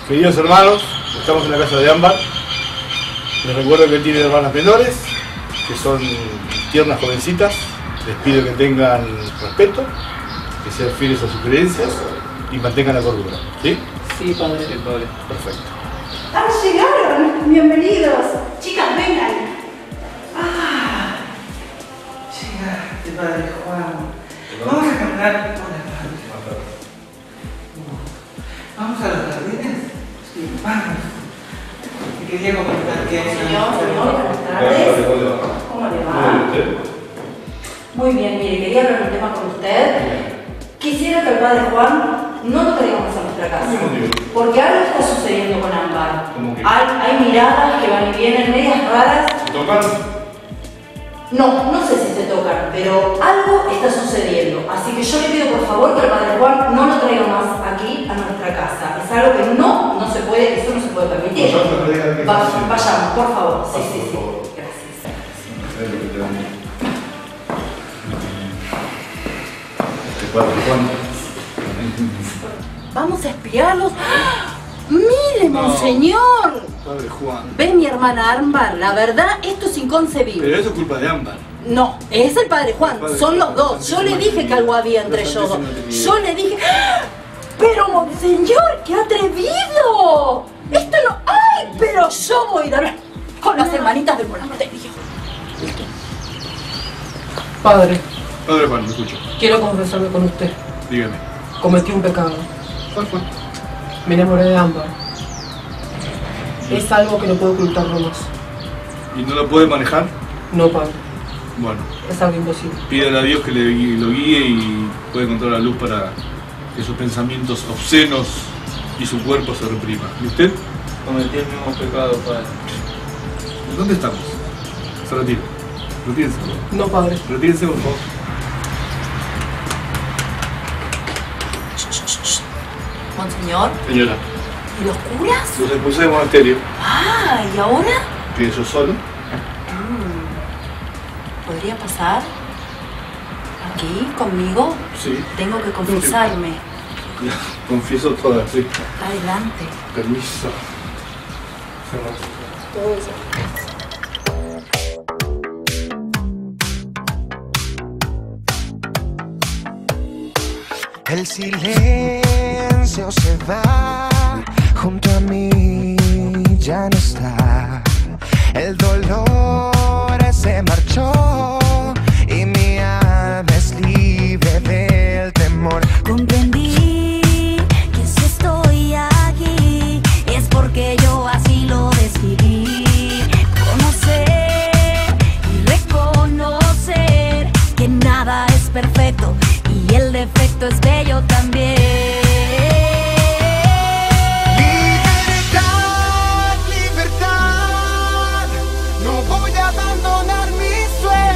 Queridos hermanos, estamos en la casa de Ámbar. Les recuerdo que él tiene hermanas menores, que son tiernas jovencitas. Les pido que tengan respeto, que sean fieles a sus creencias y mantengan la cordura. ¿Sí? Sí, padre. Sí, padre. Perfecto. ¡Ah, llegaron! Bienvenidos. Chicas, vengan. ¡Ah! Llegaste, padre Juan. Vamos a caminar por la tarde. ¿Vamos a los jardines? Sí, vamos. Te quería comentar que... Señor, buenas tardes. ¿Cómo le va? Muy bien, mire, quería hablar un tema con usted. Quisiera que el padre Juan no lo traigamos a nuestra casa. Porque algo está sucediendo con Ámbar. Hay miradas que van y vienen, medias raras. ¿Se tocan? No sé si se tocan, pero algo está sucediendo. Así que yo le pido por favor que el padre Juan no lo traiga más aquí a nuestra casa. Es algo que no se puede, eso no se puede permitir. Vayamos, por favor. Sí. Gracias. Padre Juan. Vamos a espiarlos. ¡Ah! ¡Mire, monseñor! Padre Juan. ¿Ve mi hermana Ámbar? La verdad, esto es inconcebible. Pero eso es culpa de Ámbar. No, es el padre Juan, son los dos. Yo le dije que algo había entre ellos dos. Yo le dije... ¡Ah! ¡Pero, monseñor, qué atrevido! Esto no... ¡Ay! Pero yo voy a ir a hablar con las hermanitas del monasterio. Padre, Padre Juan, me escucho. quiero confesarme con usted. Dígame. Cometí un pecado. ¿Cuál fue? Me enamoré de Ámbar. Es algo que no puedo ocultarlo más. ¿Y no lo puede manejar? No, padre. Bueno, Es algo imposible. pídale a Dios que lo guíe y pueda encontrar la luz para que sus pensamientos obscenos y su cuerpo se repriman. ¿Y usted? Cometí el mismo pecado, padre. ¿Dónde estamos? Se retira. Retírense. No, padre. Retírense, por favor. Monseñor, Señora, ¿y los curas? los expulsé del monasterio. Ah, ¿y ahora? Que yo solo. ¿Podría pasar? ¿Aquí, conmigo? Sí. Tengo que confesarme. Confieso todas, sí. Adelante. Permiso. El silencio se va, junto a mí ya no está. El dolor se marchó y mi alma es libre del temor. Comprendí que si estoy aquí es porque yo así lo decidí. Conocer y reconocer que nada es perfecto y el defecto es bello también. Libertad, libertad, no voy a abandonar mis sueños.